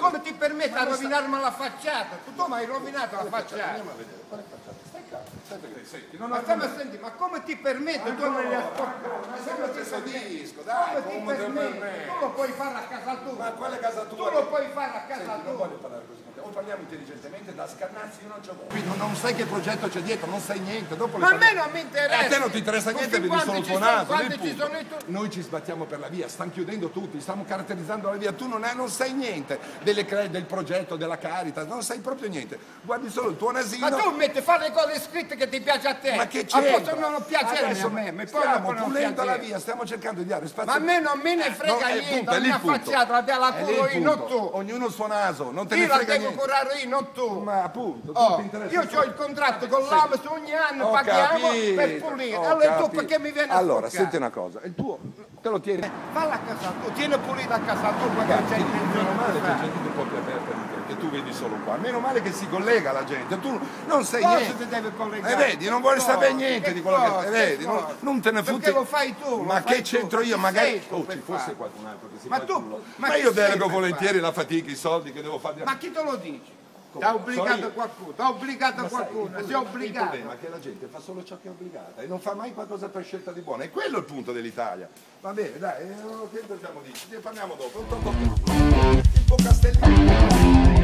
come ti permetti a rovinarmi la facciata? Tu mi hai rovinato la facciata. Andiamo a vedere. Quale facciata? Stai calmo. Senti, non Ma senti, ma come ti permetti? Tu non li ascolti. Ma sembra che sadisco, dai, Come ti permetti? Tu lo puoi fare a casa tua. Ma quale casa tua? Tu lo puoi fare a casa Non tua. voglio parlare così con te. O parliamo intelligentemente, da scannarsi io non c'ho voglia. Qui non sai che progetto c'è dietro, non sai niente. Dopo Ma a me non mi interessa. a te non ti interessa niente, vedi solo il tuo naso. Noi ci sono sbattiamo per la via, stanno chiudendo tutti, stiamo caratterizzando la via. Tu non sai niente del progetto, della Caritas, non sai proprio niente. Guardi solo il tuo nasino. Ma tu metti a fare le cose scritte che ti piace a te. Ma che c'è? Non piace a me. Stiamo pulendo la via, stiamo cercando di dare spazio. Ma a me non me ne frega niente, la mia facciata la curo io, non tu. Ognuno il suo naso, non te ne Io la frega devo niente. curare io, non tu. Ma appunto, tu ti interessa. Io ho il contratto con l'AMS, ogni anno paghiamo per pulire. Allora tu perché mi viene a Allora, sporcare? senti una cosa, il tuo te lo tieni. Falla a casa tu, tieni pulita a casa tu, perché c'è Meno male che c'è gente un po' più aperta di te, che tu vedi solo qua. Meno male che si collega la gente, tu non sai Cosa niente. ti deve collegare? Vedi, non vuole sapere niente di quello che vedi, non te ne fotti. Perché lo fai tu? Ma che c'entro io? Magari ci fosse qualcun altro che si fa il culo. Ma io delego volentieri la fatica, i soldi che devo fare. Ma chi te lo dice? Ti ha obbligato qualcuno, ti ha obbligato qualcuno, si è obbligato. Il problema è che la gente fa solo ciò che è obbligata e non fa mai qualcosa per scelta di buona. E quello è il punto dell'Italia. Va bene, dai, che dobbiamo dire? Ne parliamo dopo. Il tuo castellino.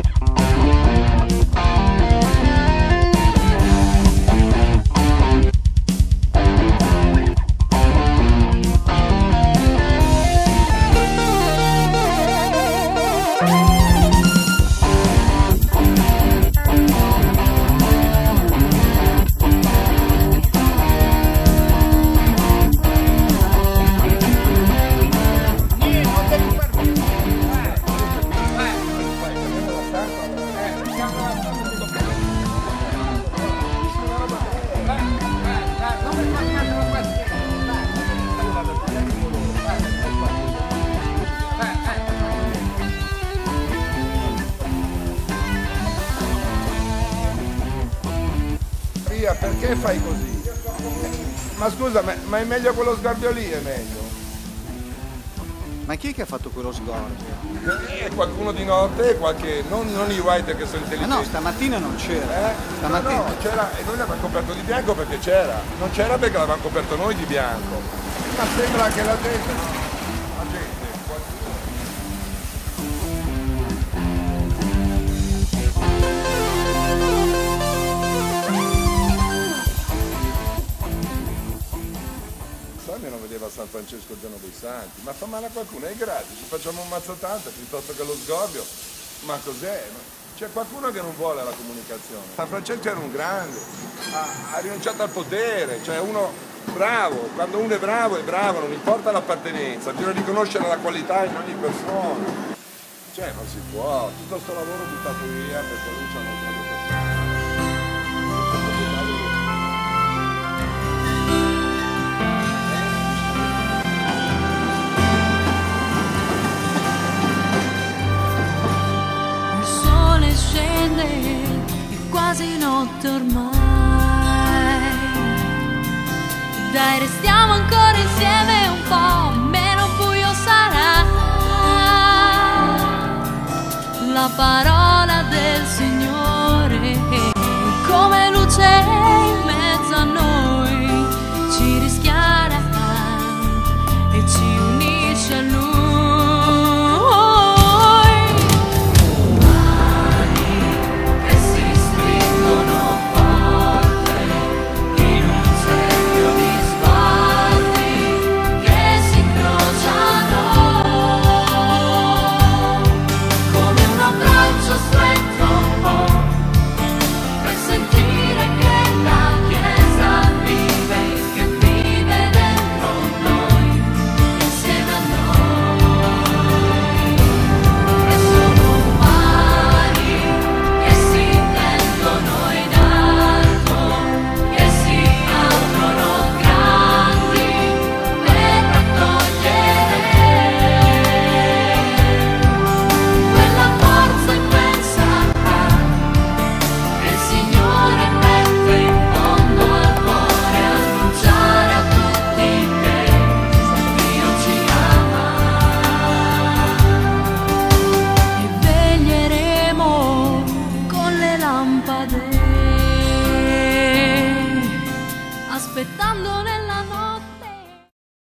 Perché fai così? Ma scusa, ma è meglio quello sguardo lì, è meglio. Ma chi è che ha fatto quello sguardo? Qualcuno di notte, non i white che sono intelligenti. Ma no, stamattina non c'era. Stamattina. No, c'era, e noi l'avevamo coperto di bianco perché c'era. Non c'era perché l'avevamo coperto noi di bianco. Ma sembra che la gente, no? La gente, non vedeva San Francesco il giorno dei Santi, ma fa male a qualcuno, è gratis, ci facciamo un mazzo tanto piuttosto che lo sgorbio, ma cos'è? C'è qualcuno che non vuole la comunicazione. San Francesco era un grande, ha rinunciato al potere, cioè uno bravo, quando uno è bravo, non importa l'appartenenza, bisogna riconoscere la qualità in ogni persona, cioè non si può, tutto sto lavoro buttato via perché lui c'ha un altro. Scende, è quasi notte ormai. Dai, restiamo ancora insieme un po', meno buio sarà. La parola del Signore come luce in mezzo a noi ci rischiara e ci unisce a Lui. Stretto per sentire che la Chiesa aspettando nella notte.